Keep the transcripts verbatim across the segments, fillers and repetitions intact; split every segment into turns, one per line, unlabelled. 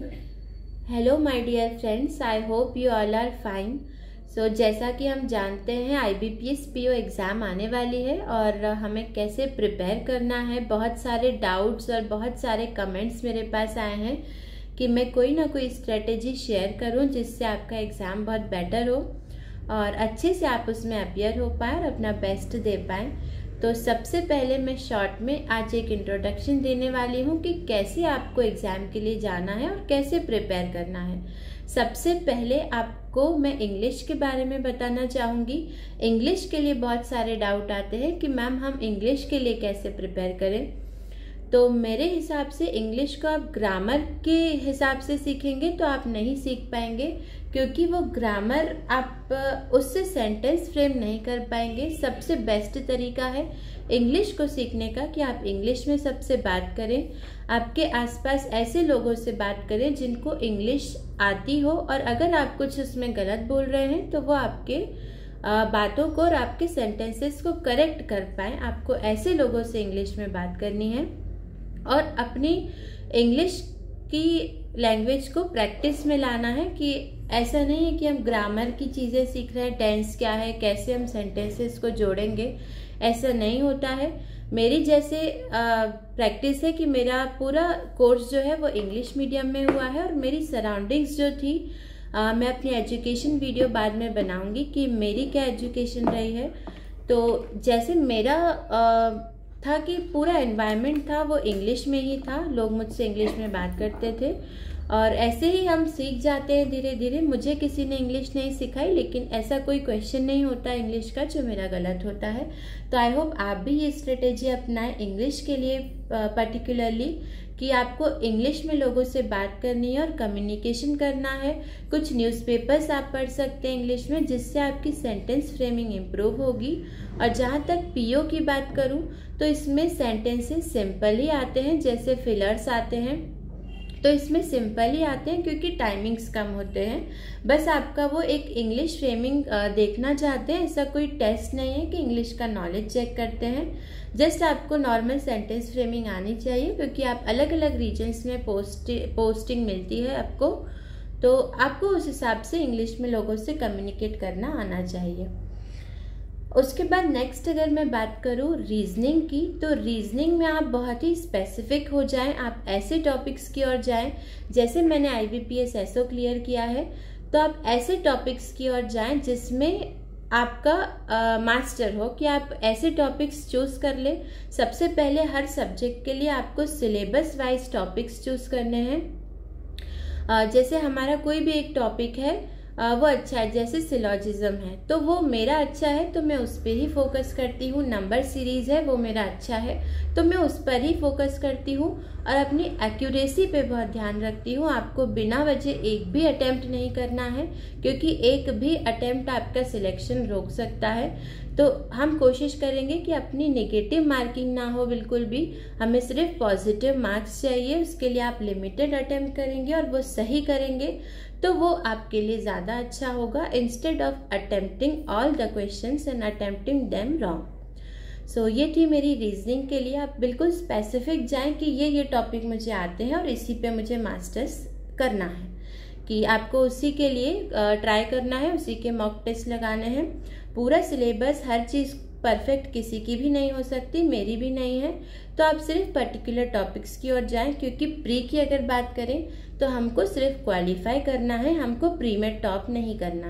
Hello my dear friends, I hope you all are fine. So जैसा कि हम जानते हैं I B P S P O exam आने वाली है और हमें कैसे प्रिपेयर करना है। बहुत सारे डाउट्स और बहुत सारे कमेंट्स मेरे पास आए हैं कि मैं कोई ना कोई स्ट्रेटेजी शेयर करूं जिससे आपका एग्ज़ाम बहुत बेटर हो और अच्छे से आप उसमें अपीयर हो पाए और अपना बेस्ट दे पाएँ। तो सबसे पहले मैं शॉर्ट में आज एक इंट्रोडक्शन देने वाली हूँ कि कैसे आपको एग्ज़ाम के लिए जाना है और कैसे प्रिपेयर करना है। सबसे पहले आपको मैं इंग्लिश के बारे में बताना चाहूँगी। इंग्लिश के लिए बहुत सारे डाउट आते हैं कि मैम हम इंग्लिश के लिए कैसे प्रिपेयर करें। तो मेरे हिसाब से इंग्लिश को आप ग्रामर के हिसाब से सीखेंगे तो आप नहीं सीख पाएंगे, क्योंकि वो ग्रामर आप उससे सेंटेंस फ्रेम नहीं कर पाएंगे। सबसे बेस्ट तरीका है इंग्लिश को सीखने का कि आप इंग्लिश में सबसे बात करें, आपके आसपास ऐसे लोगों से बात करें जिनको इंग्लिश आती हो, और अगर आप कुछ उसमें गलत बोल रहे हैं तो वो आपके बातों को और आपके सेंटेंसेस को करेक्ट कर पाएँ। आपको ऐसे लोगों से इंग्लिश में बात करनी है और अपनी इंग्लिश की लैंग्वेज को प्रैक्टिस में लाना है। कि ऐसा नहीं है कि हम ग्रामर की चीज़ें सीख रहे हैं, टेंस क्या है, कैसे हम सेंटेंसेस को जोड़ेंगे, ऐसा नहीं होता है। मेरी जैसे प्रैक्टिस है कि मेरा पूरा कोर्स जो है वो इंग्लिश मीडियम में हुआ है और मेरी सराउंडिंग्स जो थी, आ, मैं अपनी एजुकेशन वीडियो बाद में बनाऊंगी कि मेरी क्या एजुकेशन रही है। तो जैसे मेरा आ, था कि पूरा एनवायरनमेंट था वो इंग्लिश में ही था, लोग मुझसे इंग्लिश में बात करते थे और ऐसे ही हम सीख जाते हैं धीरे धीरे। मुझे किसी ने इंग्लिश नहीं सिखाई, लेकिन ऐसा कोई क्वेश्चन नहीं होता इंग्लिश का जो मेरा गलत होता है। तो आई होप आप भी ये स्ट्रेटेजी अपनाएं इंग्लिश के लिए पर्टिकुलरली, कि आपको इंग्लिश में लोगों से बात करनी है और कम्युनिकेशन करना है। कुछ न्यूज़पेपर्स आप पढ़ सकते हैं इंग्लिश में, जिससे आपकी सेंटेंस फ्रेमिंग इम्प्रूव होगी। और जहाँ तक पी ओ की बात करूँ तो इसमें सेंटेंसेस सिंपल ही आते हैं, जैसे फिलर्स आते हैं तो इसमें सिंपल ही आते हैं क्योंकि टाइमिंग्स कम होते हैं। बस आपका वो एक इंग्लिश फ्रेमिंग देखना चाहते हैं, ऐसा कोई टेस्ट नहीं है कि इंग्लिश का नॉलेज चेक करते हैं। जस्ट आपको नॉर्मल सेंटेंस फ्रेमिंग आनी चाहिए, क्योंकि आप अलग अलग रीजन्स में पोस्ट पोस्टिंग मिलती है आपको, तो आपको उस हिसाब से इंग्लिश में लोगों से कम्युनिकेट करना आना चाहिए। उसके बाद नेक्स्ट अगर मैं बात करूँ रीजनिंग की, तो रीजनिंग में आप बहुत ही स्पेसिफिक हो जाएं। आप ऐसे टॉपिक्स की ओर जाएं, जैसे मैंने I B P S S O clear किया है, तो आप ऐसे टॉपिक्स की ओर जाएं जिसमें आपका मास्टर हो, कि आप ऐसे टॉपिक्स चूज कर ले। सबसे पहले हर सब्जेक्ट के लिए आपको सिलेबस वाइज टॉपिक्स चूज करने हैं। जैसे हमारा कोई भी एक टॉपिक है वो अच्छा है, जैसे सिलॉजिज्म है तो वो मेरा अच्छा है तो मैं उस पर ही फोकस करती हूँ। नंबर सीरीज है वो मेरा अच्छा है तो मैं उस पर ही फोकस करती हूँ और अपनी एक्यूरेसी पे बहुत ध्यान रखती हूँ। आपको बिना वजह एक भी अटेम्प्ट नहीं करना है, क्योंकि एक भी अटेम्प्ट आपका सिलेक्शन रोक सकता है। तो हम कोशिश करेंगे कि अपनी नेगेटिव मार्किंग ना हो बिल्कुल भी, हमें सिर्फ पॉजिटिव मार्क्स चाहिए। उसके लिए आप लिमिटेड अटेम्प्ट करेंगे और वो सही करेंगे तो वो आपके लिए ज़्यादा अच्छा होगा, instead of attempting all the questions and attempting them wrong. So ये थी मेरी रीजनिंग के लिए। आप बिल्कुल स्पेसिफिक जाएं कि ये ये टॉपिक मुझे आते हैं और इसी पे मुझे मास्टर्स करना है, कि आपको उसी के लिए ट्राई करना है, उसी के मॉक टेस्ट लगाने हैं। पूरा सिलेबस हर चीज़ परफेक्ट किसी की भी नहीं हो सकती, मेरी भी नहीं है, तो आप सिर्फ पर्टिकुलर टॉपिक्स की ओर जाएं। क्योंकि प्री की अगर बात करें तो हमको सिर्फ क्वालिफाई करना है, हमको प्री में टॉप नहीं करना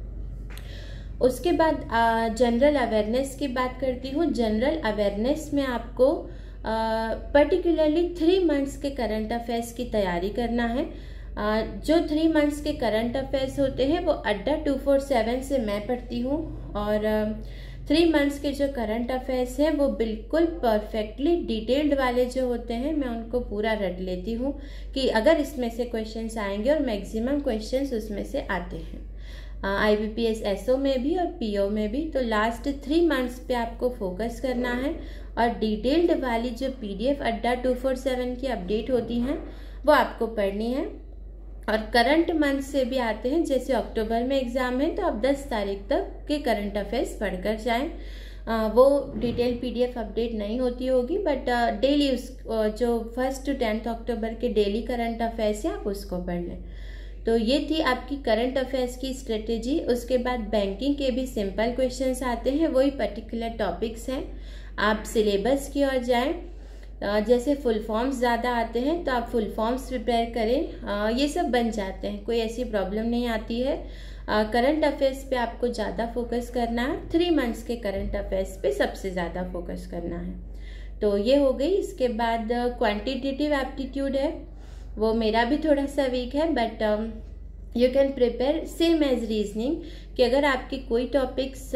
है। उसके बाद जनरल अवेयरनेस की बात करती हूँ। जनरल अवेयरनेस में आपको पर्टिकुलरली थ्री मंथ्स के करंट अफेयर्स की तैयारी करना है। Uh, जो थ्री मंथ्स के करंट अफेयर्स होते हैं वो अड्डा टू फोर सेवन से मैं पढ़ती हूँ, और थ्री uh, मंथ्स के जो करंट अफेयर्स हैं वो बिल्कुल परफेक्टली डिटेल्ड वाले जो होते हैं मैं उनको पूरा रट लेती हूँ कि अगर इसमें से क्वेश्चंस आएंगे, और मैक्सिमम क्वेश्चंस उसमें से आते हैं I B P S S O में भी और पी ओ में भी। तो लास्ट थ्री मंथ्स पे आपको फोकस करना है और डिटेल्ड वाली जो P D F Adda two four seven की अपडेट होती हैं वो आपको पढ़नी है। और करंट मंथ से भी आते हैं, जैसे अक्टूबर में एग्जाम है तो आप दस तारीख तक के करंट अफेयर्स पढ़कर जाएं। वो डिटेल पीडीएफ अपडेट नहीं होती होगी, बट डेली उस जो फर्स्ट टू टेंथ अक्टूबर के डेली करंट अफेयर्स है आप उसको पढ़ लें। तो ये थी आपकी करंट अफेयर्स की स्ट्रेटेजी। उसके बाद बैंकिंग के भी सिंपल क्वेश्चंस आते हैं, वही पर्टिकुलर टॉपिक्स हैं। आप सिलेबस की ओर जाएं, जैसे फुल फॉर्म्स ज़्यादा आते हैं तो आप फुल फॉर्म्स प्रिपेयर करें, ये सब बन जाते हैं, कोई ऐसी प्रॉब्लम नहीं आती है। करंट अफेयर्स पे आपको ज़्यादा फोकस करना है, थ्री मंथ्स के करंट अफेयर्स पे सबसे ज़्यादा फोकस करना है। तो ये हो गई। इसके बाद क्वांटिटेटिव एप्टीट्यूड है, वो मेरा भी थोड़ा सा वीक है, but you can prepare same as reasoning, कि अगर आपके कोई टॉपिक्स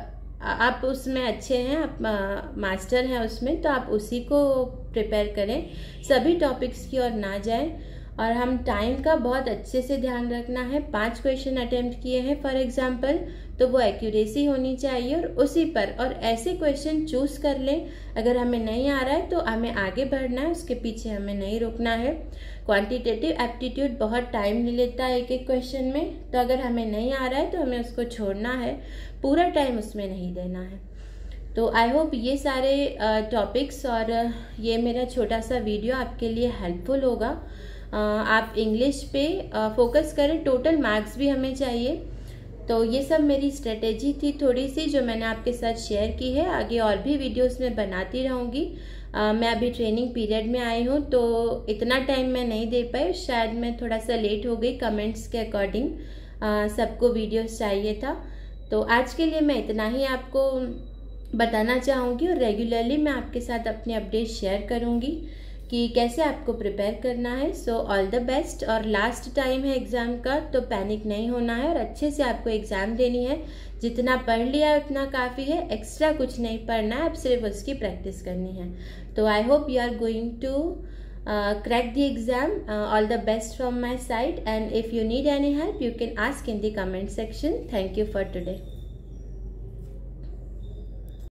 आप उसमें अच्छे हैं, आप मास्टर हैं उसमें, तो आप उसी को प्रिपेयर करें, सभी टॉपिक्स की ओर ना जाएं। और हम टाइम का बहुत अच्छे से ध्यान रखना है। पांच क्वेश्चन अटेम्प्ट किए हैं फॉर एग्जांपल, तो वो एक्यूरेसी होनी चाहिए और उसी पर, और ऐसे क्वेश्चन चूज कर लें, अगर हमें नहीं आ रहा है तो हमें आगे बढ़ना है, उसके पीछे हमें नहीं रुकना है। क्वांटिटेटिव एप्टीट्यूड बहुत टाइम ले लेता है एक एक क्वेश्चन में, तो अगर हमें नहीं आ रहा है तो हमें उसको छोड़ना है, पूरा टाइम उसमें नहीं देना है। तो आई होप ये सारे टॉपिक्स और ये मेरा छोटा सा वीडियो आपके लिए हेल्पफुल होगा। uh, आप इंग्लिश पे फोकस करें, टोटल मार्क्स भी हमें चाहिए। तो ये सब मेरी स्ट्रेटेजी थी थोड़ी सी, जो मैंने आपके साथ शेयर की है। आगे और भी वीडियोस में बनाती रहूँगी। uh, मैं अभी ट्रेनिंग पीरियड में आई हूँ, तो इतना टाइम मैं नहीं दे पाई, शायद मैं थोड़ा सा लेट हो गई कमेंट्स के अकॉर्डिंग, uh, सबको वीडियोस चाहिए था। तो आज के लिए मैं इतना ही आपको बताना चाहूँगी, और रेगुलरली मैं आपके साथ अपने अपडेट शेयर करूँगी कि कैसे आपको प्रिपेयर करना है। So all the best. और लास्ट टाइम है एग्ज़ाम का, तो पैनिक नहीं होना है और अच्छे से आपको एग्ज़ाम देनी है। जितना पढ़ लिया उतना काफ़ी है, एक्स्ट्रा कुछ नहीं पढ़ना है, आप सिर्फ उसकी प्रैक्टिस करनी है। तो I hope you are going to crack the exam. All the best from my side, and if you need any help you can ask in the comment section. Thank you for today.